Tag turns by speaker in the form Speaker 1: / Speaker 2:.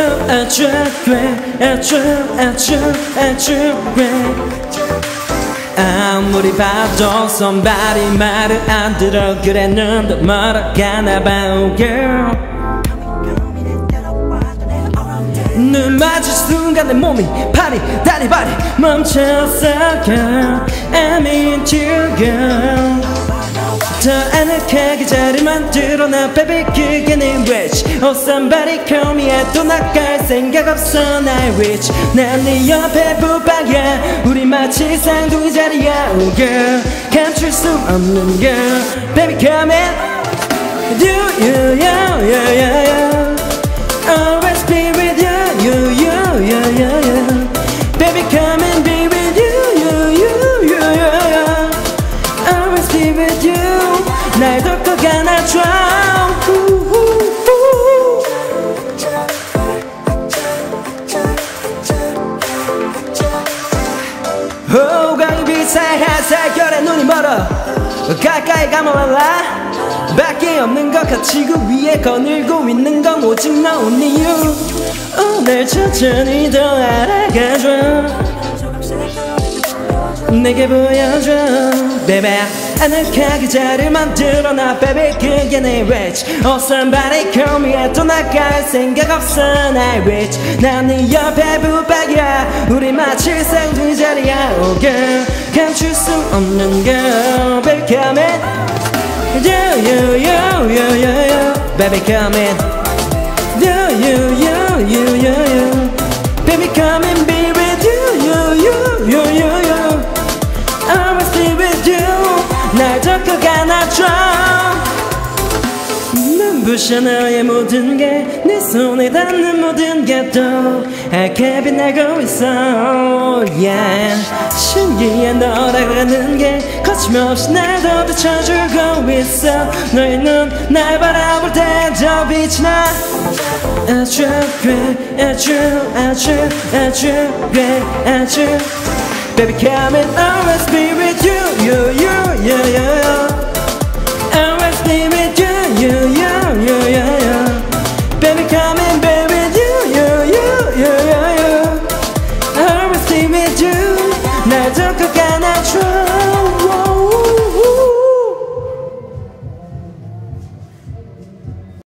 Speaker 1: 아주 돼 아무리 봐도 somebody 말을 안 들어 그래 넌 더 멀어가나 봐 oh girl 눈 맞을 순간 내 몸이 파리 다리 발이 멈췄어 girl I'm into you girl 더 아늑하게 자리 만들어놔 baby 그게 내 wish Oh somebody call me 해도 나갈 생각 없어 나의 rich 난 네 옆에 붙박이야 우리 마치 쌍둥이 자리야 Oh girl 감출 수 없는 girl Baby come in Do you yeah yeah yeah yeah Always be with you you you yeah yeah yeah Baby come and be with you you you you yeah yeah Always be with you 날 덮고 안아줘 호강이 비사해 살결에 눈이 멀어 가까이 가면 밖에 없는 것 같이 그 위에 거닐고 있는 건 오직 너 only you 오늘 천천히 더 알아가줘 내게 보여줘 baby 아늑하게 자리를 만들어놔 baby 그게 내 rich Oh somebody call me 해도 나갈 생각 없어 나의 rich 난 네 옆에 붙박이야 우리 마치 쌍둥이 자리야 Oh girl 감출 수 없는 girl Baby come in You you you you you you Baby come in You you you you you you Baby come and be with you you you you you you Always be with you 날 덮고 안아줘 눈부셔 너의 모든 게 네 손에 닿는 모든 게 또 하얗게 빛나고 있어 yeah. 신기해 너라는 게 거침없이 날 더 비춰주고 있어 너의 눈 날 바라볼 때 더 빛이 나 아주 그래 아주 그래 아주 Baby come and always be with you you you yeah yeah Always be with you you you you yeah